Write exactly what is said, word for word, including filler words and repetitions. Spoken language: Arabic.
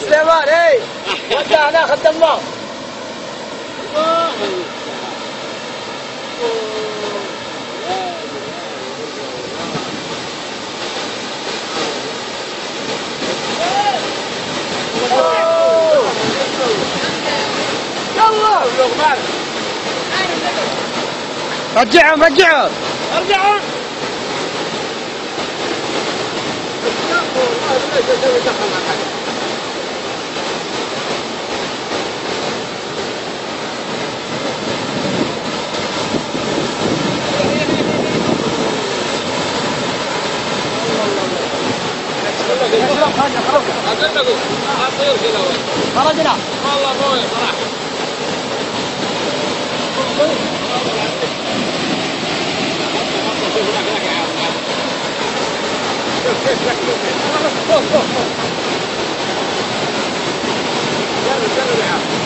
سليمان اي ودع ناخذ دمار. يلا رجعهم رجعهم ارجعوا. خرجنا والله ابوي صراحه. يلا يلا